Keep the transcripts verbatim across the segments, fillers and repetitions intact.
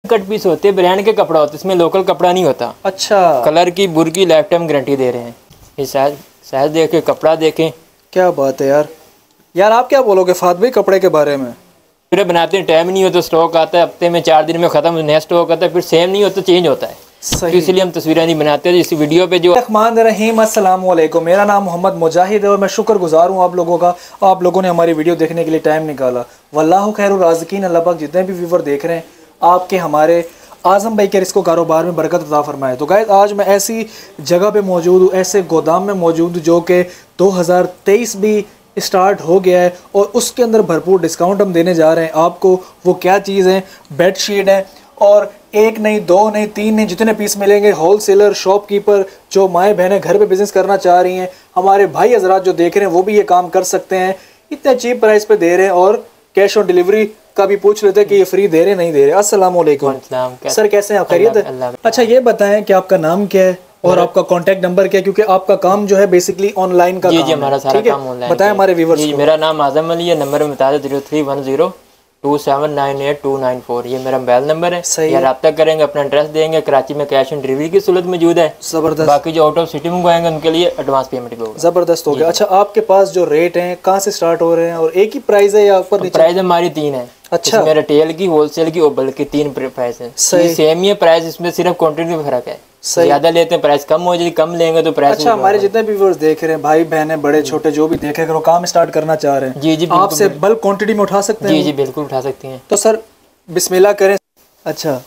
Cut piece होते हैं, brand के कपड़ा होता है, इसमें लोकल कपड़ा नहीं होता। अच्छा, कलर की बुर की लाइफ टाइम गारंटी दे रहे हैं। ये साइज साइज देखें, कपड़ा देखें। क्या बात है यार। यार आप क्या बोलोगे फात भाई कपड़े के बारे में? फिर बनाते हैं, टाइम नहीं होता, स्टॉक आता है हफ्ते में चार दिन में खत्म, नया स्टॉक आता है, फिर सेम नहीं होता, चेंज होता है। तो इसलिए हम तस्वीरें नहीं बनाते। इस वीडियो पे जो रहमान रहीम, अस्सलाम वालेकुम। मेरा नाम मोहम्मद मुजाहिद है और मैं शुक्रगुजार हूँ आप लोगों का, आप लोगों ने हमारी वीडियो देखने के लिए टाइम निकाला। वल्लाहु खैरुर राज़िकीन। अल्लाह पाक जितने भी व्यूवर देख रहे हैं, आपके हमारे आज़म भाई के रिस्को कारोबार में बरकत अता फरमाए। तो गाइस आज मैं ऐसी जगह पे मौजूद हूँ, ऐसे गोदाम में मौजूद हूँ जो कि दो हज़ार तेईस भी स्टार्ट हो गया है और उसके अंदर भरपूर डिस्काउंट हम देने जा रहे हैं आपको। वो क्या चीज़ है? बेडशीट है, और एक नहीं, दो नहीं, तीन नहीं, जितने पीस मिलेंगे। होलसेलर, शॉपकीपर, जो माएँ बहनें घर पे बिज़नेस करना चाह रही हैं, हमारे भाई हजरात जो देख रहे हैं वो भी ये काम कर सकते हैं। इतने चीप प्राइस पे दे रहे हैं और कैश ऑन डिलीवरी का भी पूछ लेते हैं कि ये फ्री दे रहे नहीं दे रहे। अस्सलाम वालेकुम सर, कैसे हैं आप? खैरियत है? अच्छा ये बताएं कि आपका नाम क्या है और आपका कांटेक्ट नंबर क्या है, क्योंकि आपका काम जो है बेसिकली ऑनलाइन का जी काम जी हमारा है। सारा काम ऑनलाइन। बताएं हमारे व्यूअर्स को। मेरा नाम आजम अली है, नंबर में बता दो zero three one zero two seven nine eight two nine four, ये मेरा मोबाइल नंबर है। सही है, रब्ता करेंगे, अपना एड्रेस देंगे। कराची में कैश ऑन डिलीवरी की सहूलत मौजूद है। जबरदस्त। बाकी जो आउट ऑफ सिटी मंगवाएंगे उनके लिए एडवांस पेमेंट भी होगा। जबरदस्त हो गया। अच्छा आपके पास जो रेट हैं कहाँ से स्टार्ट हो रहे हैं और एक ही प्राइस है या ऊपर नीचे? प्राइस हमारी तीन है। अच्छा, मेरा रिटेल की, होलसेल की और बल्क की तीन प्राइस है। सही। सेम ही है प्राइस, इसमें सिर्फ क्वांटिटी में फर्क है। ज्यादा लेते हैं प्राइस कम हो जाएगी, कम लेंगे तो प्राइस। अच्छा, हमारे जितने भी व्यूअर्स देख रहे हैं, भाई बहनें, बड़े छोटे जो भी देख रहे हैं, वो काम स्टार्ट करना चाह रहे हैं, जी जी आपसे बल्क क्वांटिटी में उठा सकते हैं? जी जी बिल्कुल उठा सकते हैं। तो सर बिस्मिल्लाह करें। अच्छा,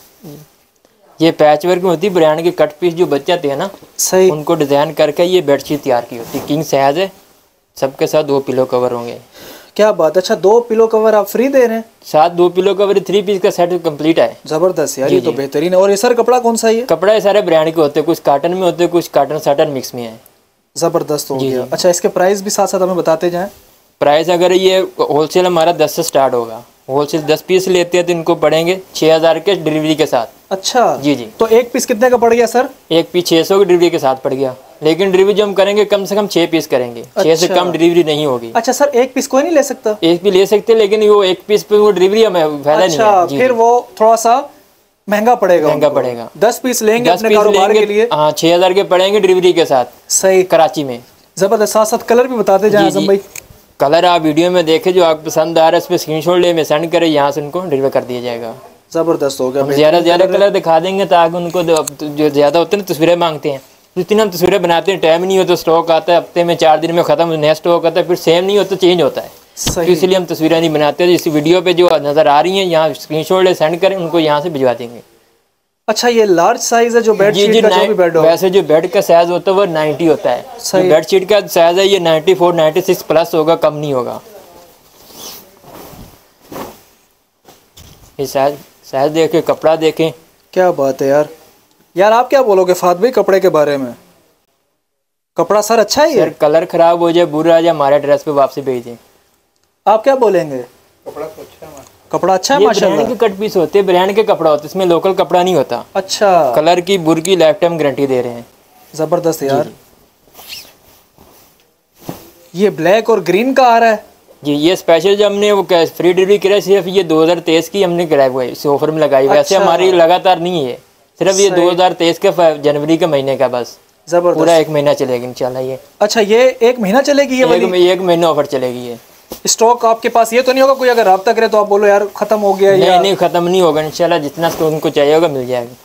ये पैच वर्क में होती है, ब्रांड के कट पीस जो बच जाते हैं ना, सही, उनको डिजाइन करके ये बेडशीट तैयार की होती है। किंग साइज है, सबके साथ दो पिलो कवर होंगे। क्या बात। अच्छा दो पिलो कवर आप फ्री दे रहे हैं? साथ दो पिलो कवर, थ्री पीस का सेट कंप्लीट है। जबरदस्त यार, ये तो बेहतरीन है। और ये सर कपड़ा कौन सा है? ये कपड़ा सारे ब्रांड के होते हैं, कुछ कॉटन में होते हैं, कुछ कॉटन साटन मिक्स में है। जबरदस्त हो गया। अच्छा इसके प्राइस भी साथ साथ हमें बताते जाएं। प्राइस अगर ये होलसेल हमारा दस से स्टार्ट होगा, होलसेल दस पीस लेते हैं तो इनको पड़ेंगे छः हज़ार के डिलीवरी के साथ। अच्छा जी जी। तो एक पीस कितने का पड़ गया सर? एक पीस छः सौ की डिलीवरी के साथ पड़ गया, लेकिन डिलीवरी जो हम करेंगे कम से कम छः पीस करेंगे। अच्छा। छः से कम डिलीवरी नहीं होगी। अच्छा सर, एक पीस कोई नहीं ले सकता? एक पीस ले सकते, लेकिन वो एक पीस पे वो डिलीवरी हमें फायदा नहीं है। अच्छा, फिर वो थोड़ा सा महंगा पड़ेगा। महंगा पड़ेगा। दस पीस लेंगे अपने कारोबार के लिए। हाँ, छः हज़ार के पड़ेंगे डिलीवरी के साथ। सही, कराची में। जबरदस्त। साथ साथ कलर भी बताते जाए आजम भाई। कलर आप वीडियो में देखें, जो आपको पसंद आ रहा है उस पर स्क्रीनशॉट ले में सेंड करें, यहाँ से उनको डिलीवर कर दिया जाएगा। जबरदस्त हो गया। ज़्यादा ज़्यादा कलर दिखा देंगे ताकि उनको जो ज़्यादा होते हैं ना, तस्वीरें मांगते हैं, जितनी हम तस्वीरें बनाते हैं, टाइम नहीं होता, स्टॉक आता है हफ्ते में चार दिन में खत्म, नया स्टॉक आता है, फिर सेम नहीं होता, चेंज होता है। तो इसलिए हम तस्वीरें नहीं बनाते। इस वीडियो पे जो नज़र आ रही हैं, यहाँ स्क्रीनशॉट ले सेंड करें, उनको यहाँ से भिजवा देंगे। अच्छा ये लार्ज साइज है जो बेडशीट का जो भी बेड होगा? वैसे जो बेड का साइज होता है वो नाइन्टी होता है। जो बेडशीट का साइज है ये ninety four ninety six plus होगा, कम नहीं होगा। ये साइज साइज देखें, कपड़ा देखें। क्या बात है यार। यार आप क्या बोलोगे फात भाई कपड़े के बारे में? कपड़ा सर अच्छा ही है? सर कलर खराब हो जाए, बुरा आ जाए, हमारे एड्रेस पे वापसी भेज दें। आप क्या बोलेंगे? कपड़ा तो अच्छा है, कपड़ा अच्छा है माशाल्लाह। ब्रांड के कट पीस होते हैं, ब्रांड के कपड़ा होता है, इसमें लोकल कपड़ा नहीं होता। अच्छा, कलर की बुर की लाइफ टाइम गारंटी दे रहे हैं। जबरदस्त यार। ये ब्लैक और ग्रीन का आ रहा है जी। ये स्पेशल जो हमने वो फ्री डिलीवरी कराई, सिर्फ ये दो हज़ार तेईस की हमने कराई हुआ है, इस ऑफर में लगाई। अच्छा। वैसे हमारी लगातार नहीं है, सिर्फ ये दो हज़ार तेईस के जनवरी के महीने का बस। जबरदस्त। पूरा एक महीना चलेगी इंशाल्लाह ये। अच्छा ये एक महीना चलेगी ये वाली? एक, एक महीना ऑफर चलेगी ये। स्टॉक आपके पास ये तो नहीं होगा कोई अगर रब्ता करे तो आप बोलो यार खत्म हो गया? नहीं नहीं खत्म नहीं होगा इंशाल्लाह, जितना स्टॉक उनको चाहिए होगा मिल जाएगा।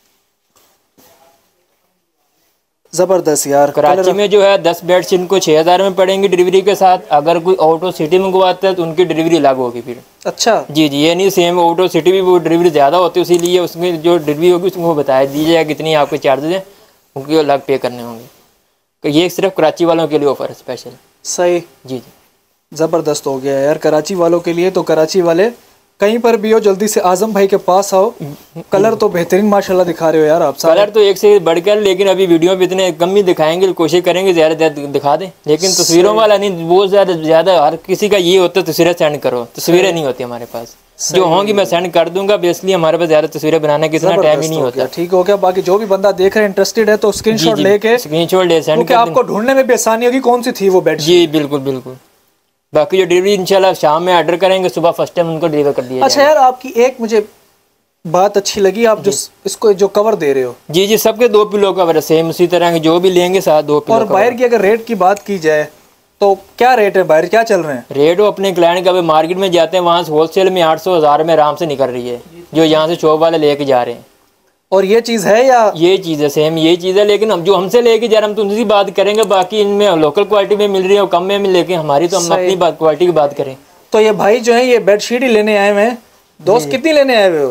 जबरदस्त यार। कराची में जो है दस बेडशीट इनको छः हज़ार में पड़ेंगे डिलीवरी के साथ। अगर कोई आउट ऑफ सिटी मंगवाता है तो उनकी डिलीवरी अलग होगी फिर। अच्छा जी जी, ये नहीं सेम आउट ऑफ सिटी भी वो डिलीवरी ज़्यादा होती है, इसीलिए उसमें जो डिलीवरी होगी उसको बताया दीजिएगा कितनी आपके चार्जेज हैं, उनके अलग पे करने होंगे। तो ये सिर्फ कराची वालों के लिए ऑफर है स्पेशल। सही जी जी। ज़बरदस्त हो गया यार कराची वालों के लिए। तो कराची वाले कहीं पर भी हो जल्दी से आजम भाई के पास आओ। कलर तो बेहतरीन माशाल्लाह दिखा रहे हो यार आप। कलर तो एक से बढ़कर, लेकिन अभी वीडियो में इतने कम ही दिखाएंगे, कोशिश करेंगे ज़्यादा ज़्यादा दिखा दें, लेकिन तस्वीरों वाला नहीं, बहुत ज़्यादा ज़्यादा हर किसी का ये होता है तस्वीरें सेंड करो, तस्वीरें नहीं होती हमारे पास। जो होंगी मैं सेंड कर दूंगा, इसलिए हमारे पास ज़्यादा तस्वीरें बनाने की इतना टाइम ही नहीं होता। ठीक हो गया। बाकी जो भी बंदा देख रहे हैं इंटरेस्टेड है तो स्क्रीनशॉट लेके स्क्रीनशॉट ले सेंड, आपको ढूंढने में भी आसानी होगी कौन सी थी वो बेड। जी बिल्कुल बिल्कुल। बाकी जो डिलीवरी इंशाल्लाह शाम में ऑर्डर करेंगे, सुबह फर्स्ट टाइम उनको डिलीवर कर दिया। अच्छा यार आपकी एक मुझे बात अच्छी लगी आप जो इसको जो कवर दे रहे हो। जी जी, सबके दो पिलो कवर है सेम उसी तरह के, जो भी लेंगे साथ दो पिलो। और बाहर की अगर रेट की बात की जाए तो क्या रेट है बाहर, क्या चल रहे हैं रेट? वो अपने क्लाइंट का मार्केट में जाते हैं वहाँ से होलसेल में आठ सौ हज़ार में आराम से निकल रही है, जो यहाँ से शॉप वाले लेके जा रहे हैं। और ये चीज़ है या ये चीज़ है सेम ये चीज़ है, लेकिन हम जो हमसे लेके जा रहे हैं हम तो उनकी बात करेंगे, बाकी इनमें लोकल क्वालिटी में मिल रही है और कम में मिल, लेकिन हमारी तो हम अपनी बात क्वालिटी की बात करें। तो ये भाई जो है ये बेडशीट ही लेने आए हुए हैं दोस्त, कितनी लेने आए हुए हो?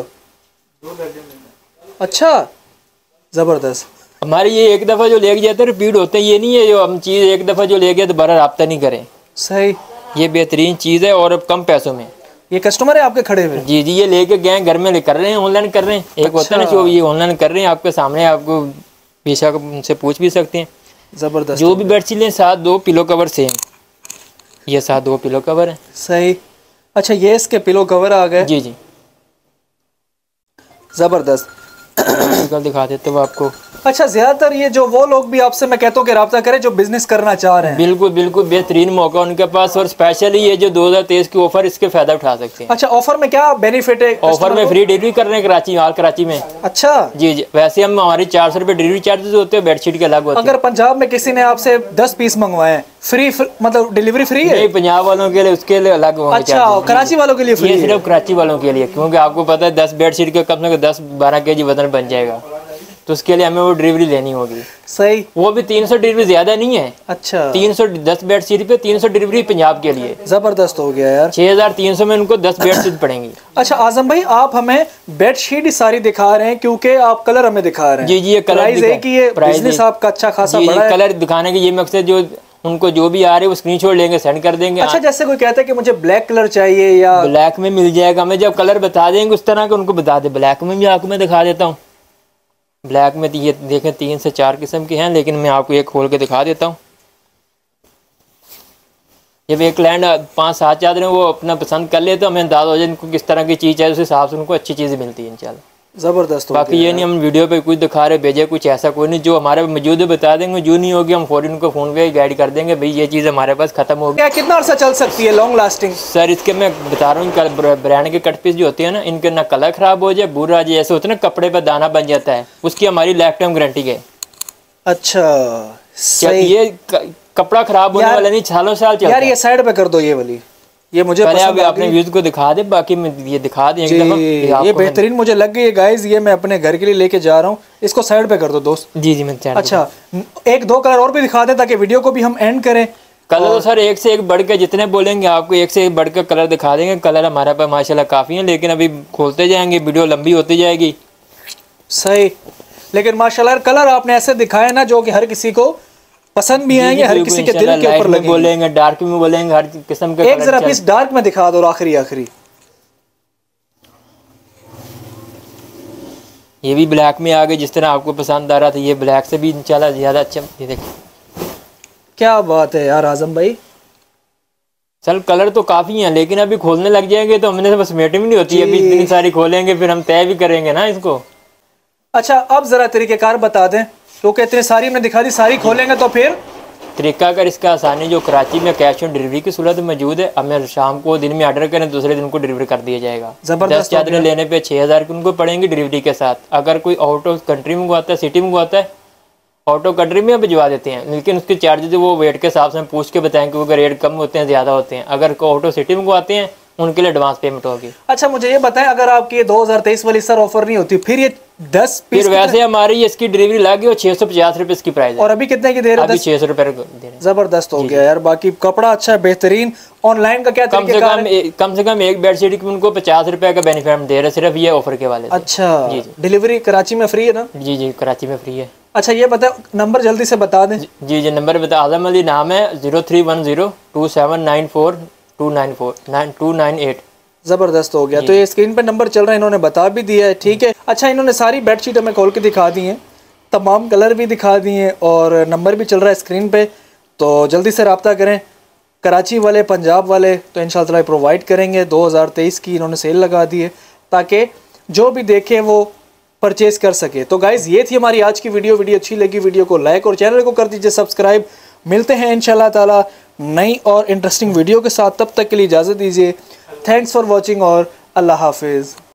अच्छा, ज़बरदस्त। हमारे ये एक दफ़ा जो लेके जाते हैं रिपीट होते हैं, ये नहीं है जो हम चीज़ एक दफ़ा जो ले गए दोबारा रब्ता नहीं करें। सही, ये बेहतरीन चीज़ है और कम पैसों में। ये कस्टमर है आपके खड़े हुए? जी जी, ये लेके गए घर में कर रहे हैं, ऑनलाइन कर रहे हैं। एक अच्छा। होता है ना जो ये ऑनलाइन कर रहे हैं आपके सामने, आपको बेशक उनसे पूछ भी सकते हैं। ज़बरदस्त। जो भी बेडशीट लें साथ दो पिलो कवर सेम, ये साथ दो पिलो कवर है। सही। अच्छा, ये इसके पिलो कवर आ गए? जी जी, ज़बरदस्त। आर्टिकल दिखा देते हो आपको। अच्छा, ज्यादातर ये जो वो लोग भी आपसे मैं कहता हूँ कि रब्ता करें जो बिजनेस करना चाह रहे हैं। बिल्कुल बिल्कुल, बेहतरीन मौका उनके पास, और स्पेशली ये जो दो हज़ार तेईस की ऑफर, इसके फायदा उठा सकते हैं। अच्छा, ऑफर में क्या बेनिफिट है? ऑफर में फ्री डिलीवरी कर रहे हैं कराची, हाल कराची में। अच्छा जी जी, वैसे हम हमारी चार सौ रुपये डिलीवरी चार्जेस होते हैं, बेडशीट के अलग होते हैं। अगर पंजाब में किसी ने आपसे दस पीस मंगवाए फ्री, मतलब डिलीवरी फ्री है? नहीं, पंजाब वालों के लिए उसके लिए अलग होंगे। अच्छा, कराची वालों के लिए फ्री? ये सिर्फ कराची वालों के लिए, क्योंकि आपको पता है दस बेडशीट का कम से कम दस बारह के जी वजन बन जाएगा, तो उसके लिए हमें वो डिलीवरी लेनी होगी। सही। वो भी तीन सौ डिलीवरी ज्यादा नहीं है। अच्छा, तीन सौ दस बेडशीट पे तीन सौ डिलीवरी पंजाब के लिए। जबरदस्त हो गया यार। छह हजार तीन सौ में उनको दस बेडशीट पड़ेंगी। अच्छा आजम भाई, आप हमें बेडशीट ही सारी दिखा रहे हैं क्योंकि आप कलर हमें दिखा रहे हैं। जी जी, ये कलर है कि ये बिजनेस आपका अच्छा खासा बड़ा है। कलर दिखाने के ये मकसद, जो उनको जो भी आ रहे हैं वो स्क्रीनशॉट लेंगे सेंड कर देंगे। अच्छा, जैसे कोई कहता है कि मुझे ब्लैक कलर चाहिए, या ब्लैक में मिल जाएगा, हमें जब कलर बता देंगे उस तरह के उनको बता दे। ब्लैक में भी आपको मैं दिखा देता हूँ। ब्लैक में ये देखें तीन से चार किस्म के हैं, लेकिन मैं आपको एक खोल के दिखा देता हूँ। जब एक क्लाइंट पाँच सात चादरें वो अपना पसंद कर ले तो हमें अंदाजा हो जाए इनको किस तरह की चीज़ है, उस हिसाब से उनको अच्छी चीज़ें मिलती है इंशाल्लाह। ज़बरदस्त। बाकी ये नहीं हम वीडियो पे कुछ दिखा रहे भेजे कुछ ऐसा कोई नहीं, जो हमारे मौजूद है बता देंगे, जो नहीं होगी हम फौरन उनको फ़ोन पे गाइड कर देंगे, भाई ये चीज़ हमारे पास ख़त्म हो गई। कितना अर्सा चल सकती है लॉन्ग लास्टिंग? सर इसके मैं बता रहा हूँ, ब्रांड के कट पीस जो होते हैं ना, इनके ना कलर ख़राब हो जाए, बुरा जाए, ऐसे होता है ना कपड़े पर दाना बन जाता है, उसकी हमारी लाइफ टाइम गारंटी है। अच्छा सही। ये कपड़ा खराब होने वाला नहीं, सालों साल चलता है। यार ये साइड पे कर दो ये वाली, ये मुझे पहले आप अपने व्यूज को दिखा दे, बाकी मैं ये दिखा दें एक दफा। ये बेहतरीन मुझे लग गई है गाइस, ये मैं अपने घर के लिए लेके जा रहा हूँ। इसको साइड पे कर दो दोस्त। जी जी मैं। अच्छा, एक दो कलर और भी दिखा दें ताकि वीडियो को भी हम एंड करें। कलर तो सर एक से एक बढ़ के जितने बोलेंगे आपको एक से एक बढ़ के कलर दिखा देंगे। कलर हमारे पास माशाल्लाह काफ़ी हैं, लेकिन अभी खोलते जाएंगे वीडियो लंबी होती जाएगी। सही, लेकिन माशाल्लाह कलर आपने ऐसे दिखाए ना जो कि हर किसी को पसंद भी आएंगे, हर किसी के दिल के ऊपर लगेंगे। बोलेंगे डार्क में बोलेंगे, हर किस्म के। एक जरा पीस डार्क में दिखा दो आखिरी आखिरी। ये भी ब्लैक में आ गए, जिस तरह आपको पसंद आ रहा था, ये ब्लैक से भी इंशाल्लाह ज्यादा अच्छा। ये देखिए क्या बात है यार आजम भाई। चल कलर तो काफी हैं, लेकिन अभी खोलने लग जाएंगे तो हमने बस मीटिंग नहीं होती, अभी इतनी सारी खोलेंगे फिर हम तय भी करेंगे ना इसको। अच्छा, अब जरा तरीकेकार बता दें, क्योंकि इतनी सारी हमने दिखा दी, सारी खोलेंगे तो फिर तरीका कर इसका आसानी, जो कराची में कैश ऑन डिलीवरी की सूरत मौजूद है, हमें शाम को दिन में ऑर्डर करें दूसरे दिन को डिलीवरी कर दिया जाएगा। दस चादरें लेने पे छः हज़ार की उनको पड़ेंगी डिलीवरी के साथ। अगर कोई आउट ऑफ कंट्री मंगवाता है, सिटी मंगवाता है, आउट ऑफ कंट्री में भिजवा देते हैं, लेकिन उसके चार्जेस वो वेट के हिसाब से हम पूछ के बताएं, क्योंकि रेट कम होते हैं ज़्यादा होते हैं। अगर आउट ऑफ सिटी मंगवाते हैं उनके लिए एडवांस पेमेंट होगी। अच्छा मुझे ये बताएं, अगर आपकी दो हज़ार तेईस वाली सर ऑफर नहीं होती फिर ये दस पीस फिर वैसे हमारी इसकी डिलीवरी लगी और छह सौ पचास रुपए इसकी प्राइस है। और अभी कितने की दे रहे हैं? छह सौ रुपए दे रहे हैं। जबरदस्त हो गया यार। बाकी कपड़ा अच्छा है, बेहतरीन। ऑनलाइन का क्या कम से कम ए, कम से कम एक बेडशीट की उनको पचास रुपए का बेनिफिट दे रहे हैं, सिर्फ ये ऑफर के वाले। अच्छा जी जी। डिलीवरी कराची में फ्री है ना? जी जी कराची में फ्री है। अच्छा ये बताओ नंबर जल्दी से बता दें। जी जी नंबर बता, आजम अली नाम है, zero three one zero two seven nine four two nine four nine two nine eight. जबरदस्त हो गया। तो ये स्क्रीन पे नंबर चल रहा है, इन्होंने बता भी दिया है, ठीक है। अच्छा इन्होंने सारी बेडशीट हमें खोल के दिखा दी हैं, तमाम कलर भी दिखा दिए हैं और नंबर भी चल रहा है स्क्रीन पे। तो जल्दी से रब्ता करें। कराची वाले, पंजाब वाले तो इंशाल्लाह प्रोवाइड करेंगे। दो हज़ार तेईस की इन्होंने सेल लगा दी है ताकि जो भी देखे वो परचेज कर सके। तो गाइज़ ये थी हमारी आज की वीडियो। वीडियो अच्छी लगी वीडियो को लाइक और चैनल को कर दीजिए सब्सक्राइब। मिलते हैं इंशाल्लाह ताला नई और इंटरेस्टिंग वीडियो के साथ, तब तक के लिए इजाज़त दीजिए। थैंक्स फॉर वॉचिंग और अल्लाह हाफिज़।